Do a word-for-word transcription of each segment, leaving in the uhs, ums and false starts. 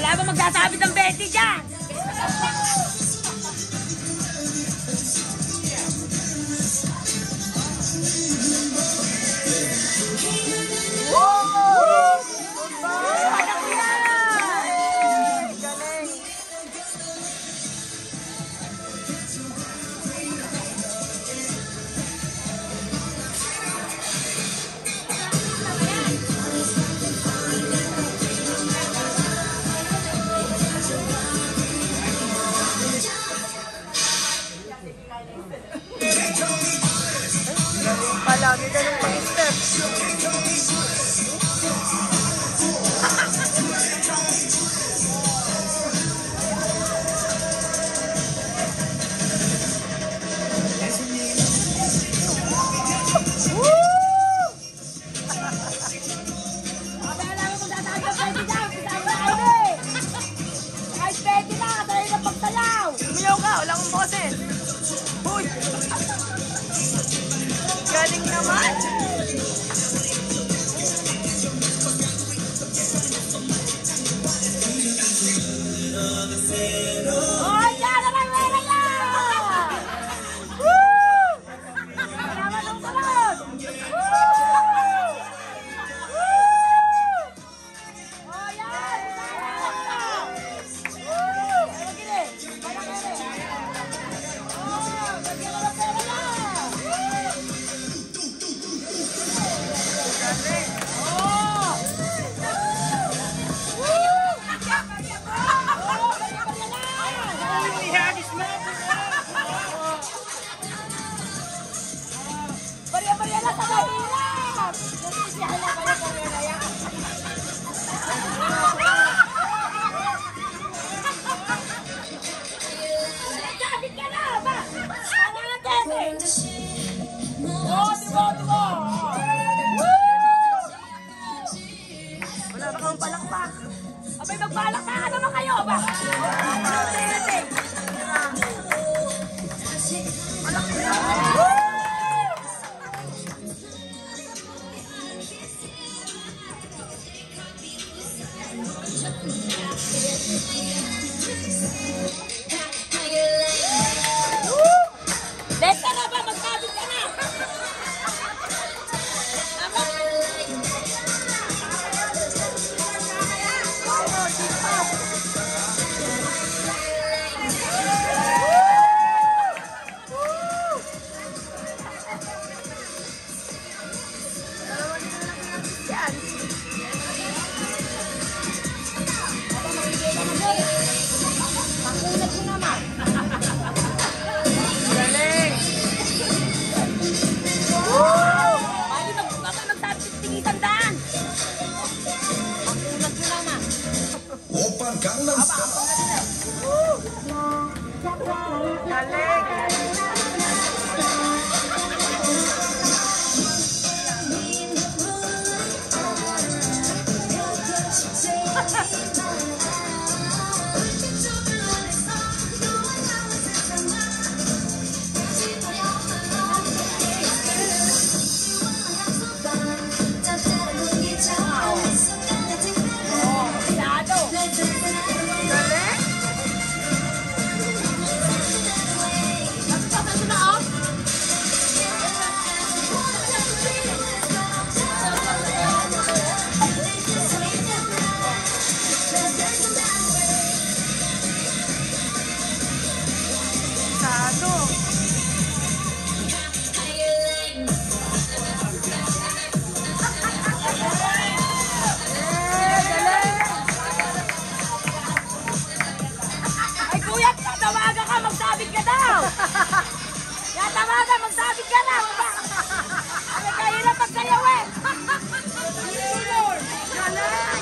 Wala ba magsasabi ng Betty dyan? Palagi ganun pag-step. Umiyaw ka, wala akong boses. Uy! Galing naman! Oh, yan na lang, meron yan! Woo! Salamat ng salon! Woo! Woo! Oh, yan! Woo! Ay, gini! Kaya gini! Oh, bagyan na lang pera na! Oh! Woo! Barya-barya na sa mahirap! Nasisiyahan na kayo kung yun na yan. Nagkabit ka na ba? Ano ang tete? Oh, diba, diba? Wala ba kang palakpak? Abay, magpalakpakan naman kayo ba? Ano ang tete? Woo! Lesta na ba? Magkabit ka na! Makulat mo naman. Galing! Woo! Ay, magsabi-tingisan daan. Makulat mo naman. Opa Gangnam Style. Galing! Tawagan ka, magsabit ka daw! Yan, tawagan, magsabit ka na! Ano kahirap magsayaw eh! Galing!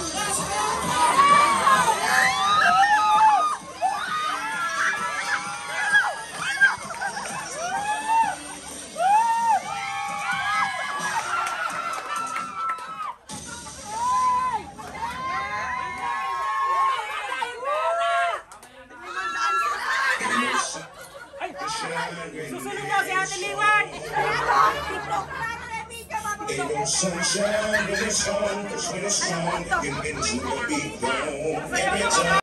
Susunod mo si Ate Liwan! Ain't no sunshine in the sun, 'cause when it's on, it means you will be gone. Every time